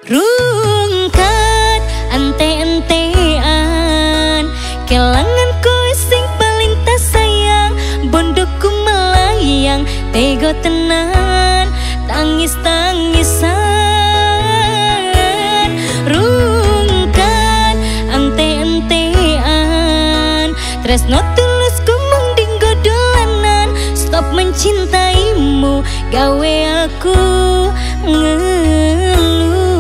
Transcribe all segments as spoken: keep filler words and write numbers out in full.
Rungkat ente-entean kelanganku sing paling tak sayang, bondoku melayang tego tenan tangis-tangisan. Rungkat ente-entean tresno tulus kumung dinggo dolanan, stop mencintaimu gawe aku ngeluh.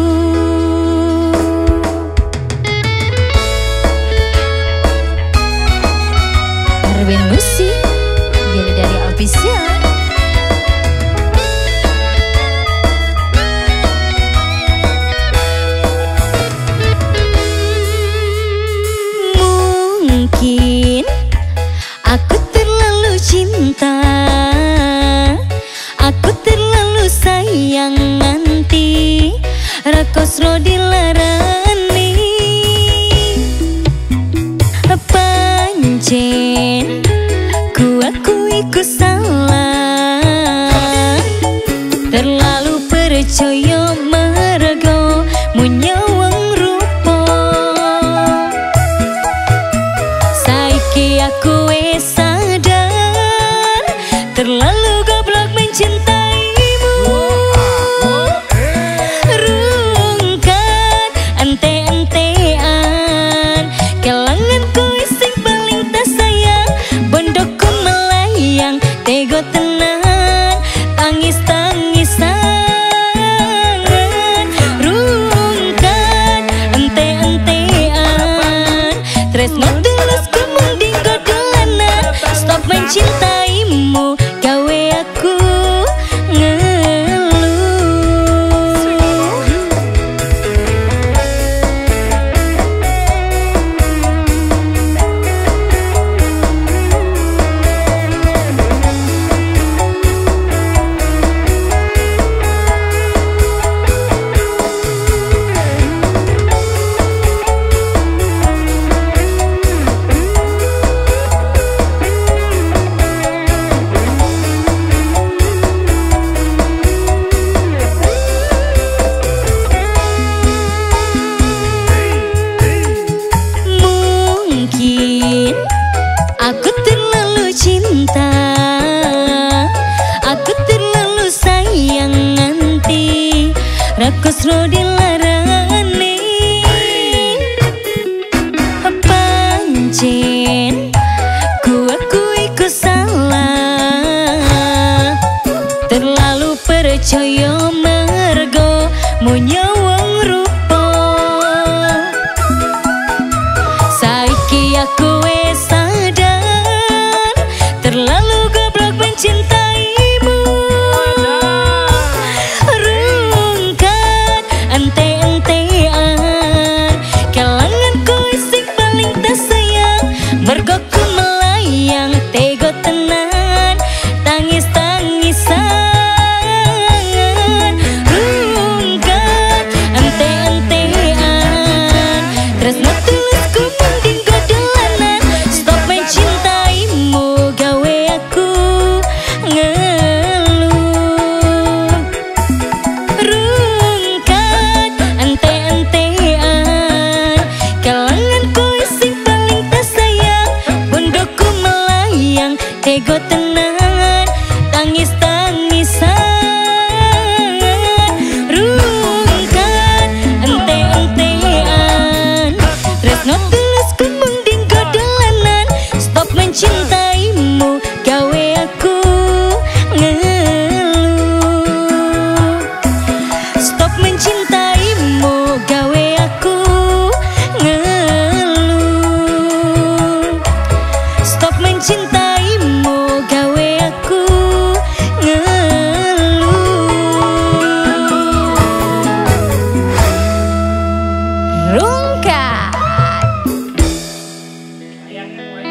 Arwin Musik jadi dari official. Mungkin aku terlalu cinta, aku terlalu sayang nganti rakosro dilarani. Pancen ku akui ku salah, terlalu percaya mergo munyawang rupa. Saiki aku wis sadar terlalu goblok mencintaimu. Rungkat ente-entean kelanganku sing paling tak sayang, bondoku melayang tego tenan tangis-tangisan. Rungkat ente-entean tresno tulus kumung dinggo dolanan, stop mencintaimu gawe aku ngeluh. Mungkin aku terlalu cinta, aku terlalu sayang nganti rakosro dilarani. Pancen ku akui ku salah, terlalu percaya mergo munyawang rupa. Saiki aku wis sadar terlalu goblok mencintaimu. Rungkat ente-entean kelanganku sing paling tak sayang, mergo ku melayang tego tenan tangis-tangisan. Rungkat ente-entean tresno tulus kumung dinggo dolanan, stop mencintaimu gawe aku ngeluh. Rungkat ente-entean kelanganku sing paling tak sayang, bondoku melayang tego tenan tangis-tangisan. Rungkat ente-entean tresno tulus kumung dinggo dolanan, stop mencintaimu gawe aku ngeluh. Stop mencintaimu gawe aku ngeluh. Stop mencintaimu gawe aku ngeluh. Rungkat.